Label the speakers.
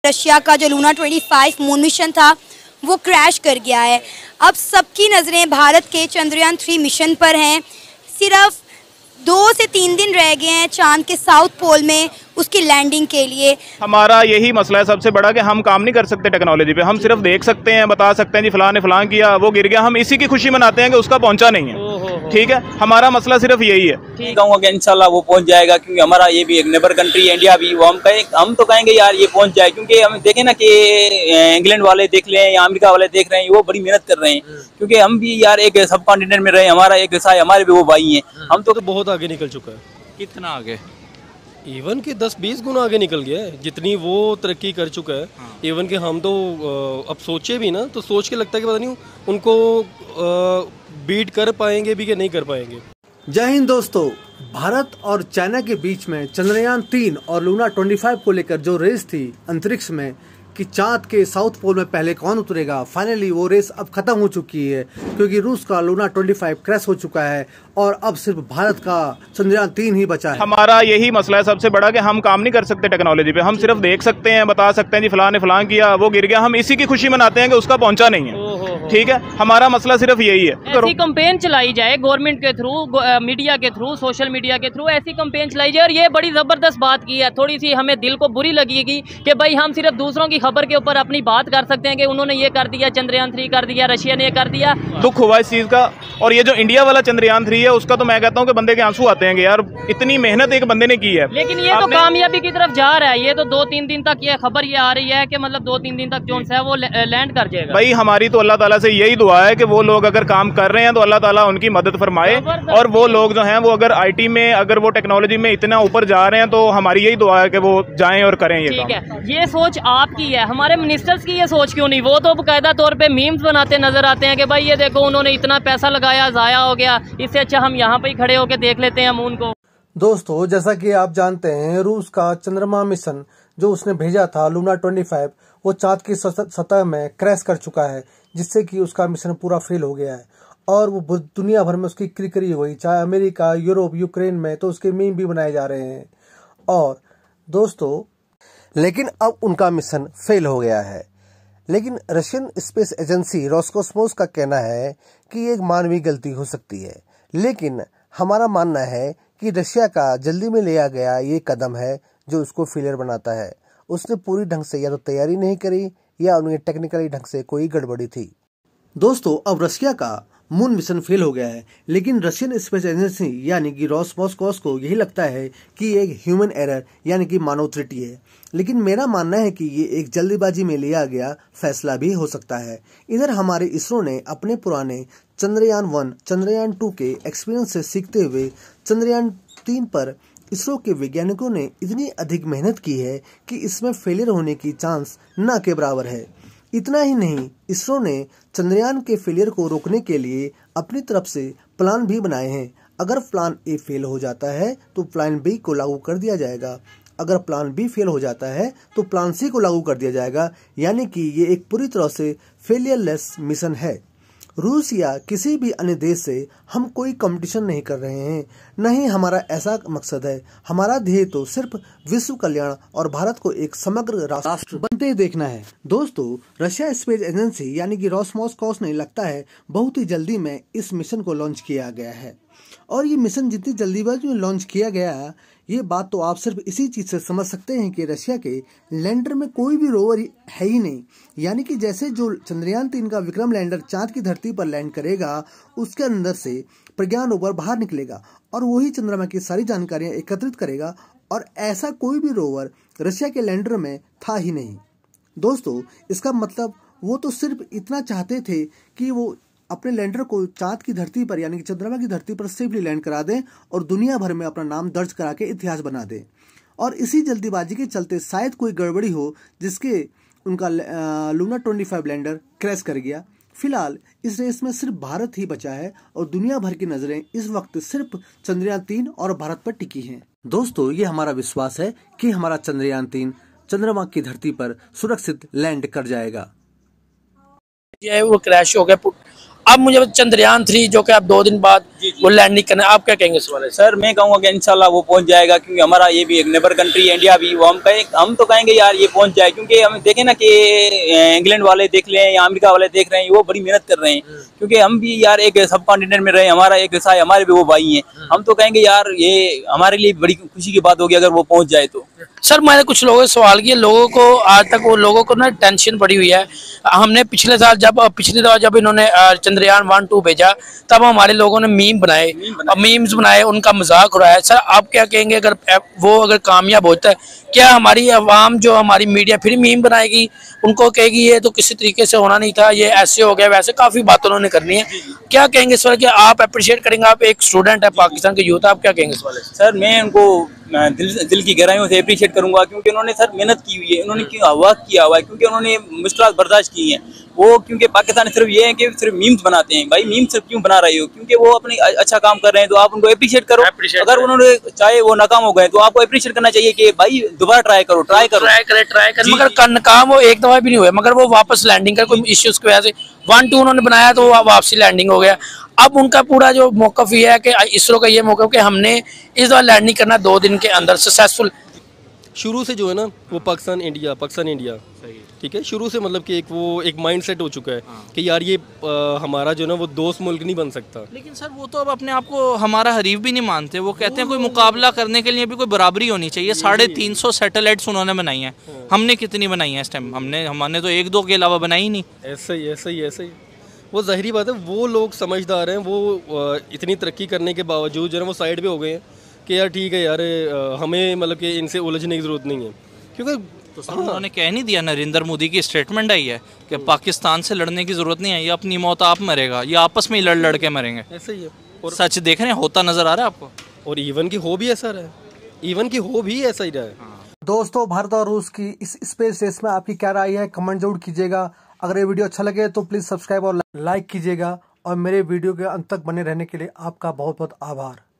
Speaker 1: Russia का जो Luna 25 moon mission था वो क्रैश कर गया है। अब सबकी नज़रें भारत के चंद्रयान 3 मिशन पर हैं। सिर्फ 2 से 3 दिन रह गए हैं चांद के साउथ पोल में उसकी लैंडिंग के लिए।
Speaker 2: हमारा यही मसला है सबसे बड़ा कि हम काम नहीं कर सकते टेक्नोलॉजी पे, हम सिर्फ देख सकते हैं, बता सकते हैं जी फलां ने फलां किया, वो गिर गया, हम इसी की खुशी मनाते हैं कि उसका पहुंचा नहीं है। ठीक है, हमारा मसला सिर्फ यही है।
Speaker 3: ठीक कहूँगा कि इंशाल्लाह वो पहुंच जाएगा, क्योंकि हमारा ये भी एक नेबर कंट्री है इंडिया भी, वो हम तो कहेंगे यार ये पहुंच जाए, क्योंकि हम देखें ना कि इंग्लैंड वाले देख लें या अमेरिका वाले देख रहे हैं, वो बड़ी मेहनत कर रहे हैं, क्योंकि हम भी यार एक सब कॉन्टिनेंट में रहे, हमारा एक हिस्सा है, हमारे भी वो भाई हैं। हम तो
Speaker 4: बहुत आगे निकल चुका है।
Speaker 3: कितना आगे?
Speaker 4: इवन के 10-20 गुना आगे निकल गया है, जितनी वो तरक्की कर चुका है। इवन के हम तो अब सोचे भी ना तो सोच के लगता है कि पता नहीं उनको बीट कर पाएंगे भी कि नहीं कर पाएंगे।
Speaker 5: जय हिंद दोस्तों, भारत और चाइना के बीच में चंद्रयान 3 और लूना 25 को लेकर जो रेस थी अंतरिक्ष में कि चांद के साउथ पोल में पहले कौन उतरेगा, फाइनली वो रेस अब खत्म हो चुकी है, क्योंकि रूस का लूना 25 क्रैश हो चुका है और अब सिर्फ भारत का चंद्रयान 3 ही बचा है।
Speaker 2: हमारा यही मसला है सबसे बड़ा कि हम काम नहीं कर सकते टेक्नोलॉजी पे, हम सिर्फ देख सकते हैं, बता सकते हैं जी फलां ने फलां किया, वो गिर गया, हम इसी की खुशी मनाते हैं कि उसका पहुंचा नहीं है। ठीक है, हमारा मसला सिर्फ यही है।
Speaker 6: ऐसी कैंपेन चलाई जाए गवर्नमेंट के थ्रू, मीडिया के थ्रू, सोशल मीडिया के थ्रू ऐसी कैंपेन चलाई जाए। और ये बड़ी जबरदस्त बात की है, थोड़ी सी हमें दिल को बुरी लगेगी कि भाई हम सिर्फ दूसरों की खबर के ऊपर अपनी बात कर सकते हैं कि उन्होंने ये कर दिया, चंद्रयान 3 कर दिया, रशिया ने ये कर दिया।
Speaker 2: दुख हुआ इस चीज का। और ये जो इंडिया वाला चंद्रयान 3 है उसका तो मैं कहता हूँ कि बंदे के आंसू आते हैं कि यार इतनी मेहनत एक बंदे ने की है,
Speaker 6: लेकिन ये तो कामयाबी की तरफ जा रहा है। ये तो 2-3 दिन तक ये खबर ये आ रही है कि मतलब 2-3 दिन तक जो है वो लैंड कर जाएगा।
Speaker 2: भाई हमारी तो अल्लाह ताला से यही दुआ है कि वो लोग अगर काम कर रहे हैं तो अल्लाह ताला उनकी मदद फरमाए, और वो लोग जो हैं वो अगर आईटी में, अगर वो टेक्नोलॉजी में इतना ऊपर जा रहे हैं तो हमारी यही दुआ है कि वो जाएं और करें ये काम।
Speaker 6: ठीक है, ये सोच आपकी है, हमारे मिनिस्टर्स की ये सोच क्यों नहीं? वो तो बाकायदा तौर पे मीम्स बनाते नजर आते हैं कि भाई ये देखो उन्होंने इतना पैसा लगाया, जाया हो गया, इससे अच्छा हम यहाँ पे ही खड़े होकर देख लेते हैं मून को।
Speaker 5: दोस्तों, जैसा कि आप जानते हैं, रूस का चंद्रमा मिशन जो उसने भेजा था लूना 25, वो चांद की सतह में क्रैश कर चुका है, जिससे कि उसका मिशन पूरा फेल हो गया है और वो दुनिया भर में उसकी किरकिरी हुई, चाहे अमेरिका, यूरोप, यूक्रेन में तो उसके मीम भी बनाए जा रहे हैं। और दोस्तों, लेकिन अब उनका मिशन फेल हो गया है। लेकिन रशियन स्पेस एजेंसी रोसकोस्मोस का कहना है कि ये एक मानवीय गलती हो सकती है, लेकिन हमारा मानना है कि रशिया का जल्दी में लिया गया ये कदम है जो उसको फेलियर बनाता है। उसने पूरी ढंग से या तो तैयारी नहीं करी या उनके टेक्निकली ढंग से कोई गड़बड़ी थी। दोस्तों, अब रशिया का मून मिशन फेल हो गया है, लेकिन रशियन स्पेस एजेंसी यानी कि रोसकोस्मोस को यही लगता है कि ये एक ह्यूमन एरर यानी कि मानव त्रुटि है। लेकिन मेरा मानना है कि ये एक जल्दीबाजी में लिया गया फैसला भी हो सकता है। इधर हमारे इसरो ने अपने पुराने चंद्रयान 1, चंद्रयान 2 के एक्सपीरियंस से सीखते हुए चंद्रयान 3 पर इसरो के वैज्ञानिकों ने इतनी अधिक मेहनत की है कि इसमें फेलियर होने की चांस न के बराबर है। इतना ही नहीं, इसरो ने चंद्रयान के फेलियर को रोकने के लिए अपनी तरफ से प्लान भी बनाए हैं। अगर प्लान ए फेल हो जाता है तो प्लान बी को लागू कर दिया जाएगा, अगर प्लान बी फेल हो जाता है तो प्लान सी को लागू कर दिया जाएगा, यानी कि ये एक पूरी तरह से फेलियरलेस मिशन है। रूस या किसी भी अन्य देश से हम कोई कंपटीशन नहीं कर रहे हैं, न ही हमारा ऐसा मकसद है। हमारा ध्येय तो सिर्फ विश्व कल्याण और भारत को एक समग्र राष्ट्र बनते देखना है। दोस्तों, रशिया स्पेस एजेंसी यानी कि रोसकोस्मोस ने लगता है बहुत ही जल्दी में इस मिशन को लॉन्च किया गया है, और ये मिशन जितनी जल्दीबाजी में लॉन्च किया गया, ये बात तो आप सिर्फ इसी चीज से समझ सकते हैं कि रशिया के लैंडर में कोई भी रोवर है ही नहीं। यानी कि जैसे जो चंद्रयान 3 का विक्रम लैंडर चांद की धरती पर लैंड करेगा, उसके अंदर से प्रज्ञान रोवर बाहर निकलेगा और वही चंद्रमा की सारी जानकारियां एकत्रित करेगा, और ऐसा कोई भी रोवर रशिया के लैंडर में था ही नहीं। दोस्तों, इसका मतलब वो तो सिर्फ इतना चाहते थे कि वो अपने लैंडर को चांद की धरती पर यानी कि चंद्रमा की धरती पर सेफली लैंड करा दें और दुनिया भर में अपना नाम दर्ज करा के इतिहास बना दें। और इसी जल्दीबाजी के चलते शायद कोई गड़बड़ी हो जिसके उनका लूना 25 लैंडर क्रैश कर गया। फिलहाल इस रेस में सिर्फ भारत ही बचा है और दुनिया भर की नजरें इस वक्त सिर्फ चंद्रयान 3 और भारत पर टिकी हैं। दोस्तों, ये हमारा विश्वास है कि हमारा चंद्रयान 3 चंद्रमा की धरती पर सुरक्षित लैंड कर जाएगा।
Speaker 3: वो क्रैश हो गया,
Speaker 7: अब मुझे चंद्रयान 3 जो कि अब 2 दिन बाद वो लैंडिंग करना है, आप क्या कहेंगे इस वाले?
Speaker 3: सर मैं कहूँगा कि इंशाल्लाह वो पहुंच जाएगा, क्योंकि हमारा ये भी एक नेबर कंट्री इंडिया भी, वो हम तो कहेंगे यार ये पहुंच जाए, क्योंकि हम देखें ना कि इंग्लैंड वाले देख लें या अमेरिका वाले देख रहे हैं, वो बड़ी मेहनत कर रहे हैं, क्योंकि हम भी यार एक सब कॉन्टिनेंट में रहे, हमारा एक ऐसा है, हमारे भी वो भाई हैं, हम तो कहेंगे यार ये हमारे लिए बड़ी खुशी की बात होगी अगर वो पहुंच जाए तो।
Speaker 7: सर मैंने कुछ लोगों से सवाल किया, लोगों को आज तक वो लोगों को ना टेंशन पड़ी हुई है। हमने पिछली दफा जब इन्होंने चंद्रयान 1-2 भेजा तब हमारे लोगों ने मीम्स बनाए, उनका मजाक उड़ाया। सर आप क्या कहेंगे अगर कामयाब होता है, क्या हमारी आवाम जो हमारी मीडिया फिर मीम बनाएगी, उनको कहेगी ये तो किसी तरीके से होना नहीं था, ये ऐसे हो गया, वैसे काफी बात उन्होंने करनी है। क्या कहेंगे इस वाले, आप अप्रिशिएट करेंगे, आप एक स्टूडेंट है पाकिस्तान के यूथ, आप क्या कहेंगे इस वाले?
Speaker 3: सर मैं उनको दिल की गहराइयों से अप्रिशिएट करूंगा, क्योंकि उन्होंने सर मेहनत की हुई है, उन्होंने वर्क किया हुआ है, क्योंकि उन्होंने मुश्किलात बर्दाश्त की हैं। वो क्योंकि पाकिस्तान सिर्फ ये है कि सिर्फ मीम्स बनाते हैं, भाई मीम्स सिर्फ क्यों बना रहे हो, क्योंकि वो अपने अच्छा काम कर रहे हैं तो आप उनको अप्रिशिएट करो। अगर उन्होंने चाहे वो नाकाम हो गए तो आपको अप्रिशिएट करना चाहिए कि भाई दोबारा ट्राई करें,
Speaker 7: मगर नाकाम वो एक दफा भी नहीं हुए, मगर वो वापस लैंडिंग कर कोई इश्यूज की वजह से 1-2 उन्होंने बनाया तो वापसी लैंडिंग हो गया। अब उनका पूरा जो मौकफ ये है कि इसरो का ये मौकफ कि हमने इस बार लैंडिंग करना 2 दिन के अंदर सक्सेसफुल।
Speaker 4: शुरू से जो है ना वो पाकिस्तान इंडिया ठीक है, शुरू से मतलब कि एक माइंड सेट हो चुका है कि यार ये हमारा जो है ना वो दोस्त मुल्क नहीं बन सकता।
Speaker 8: लेकिन सर वो तो अब अपने आप को हमारा हरीफ भी नहीं मानते, वो कहते हैं कोई मुकाबला करने के लिए भी कोई बराबरी होनी चाहिए। 350 सैटेलाइट्स उन्होंने बनाई हैं, हमने कितनी बनाई हैं इस टाइम? हमने तो 1-2 के अलावा बनाई ही नहीं।
Speaker 4: ऐसा ही वो ज़ाहिरी बात है, वो लोग समझदार हैं, वो इतनी तरक्की करने के बावजूद जो है वो साइड पे हो गए हैं कि यार ठीक है यार हमें मतलब कि इनसे उलझने की ज़रूरत नहीं है, क्योंकि
Speaker 8: तो सर उन्होंने कह नहीं दिया, नरेंद्र मोदी की स्टेटमेंट आई है कि पाकिस्तान से लड़ने की ज़रूरत नहीं है, ये अपनी मौत आप मरेगा, ये आपस में ही लड़ के मरेंगे।
Speaker 4: ऐसा ही है,
Speaker 8: और सच देख रहे हैं, होता नज़र आ रहा है आपको।
Speaker 4: और इवन की हो भी ऐसा ही रहा है।
Speaker 5: दोस्तों, भारत और रूस की इस स्पेस रेस में आपकी क्या राय है, कमेंट जरूर कीजिएगा। अगर ये वीडियो अच्छा लगे तो प्लीज सब्सक्राइब और लाइक कीजिएगा, और मेरे वीडियो के अंत तक बने रहने के लिए आपका बहुत बहुत आभार।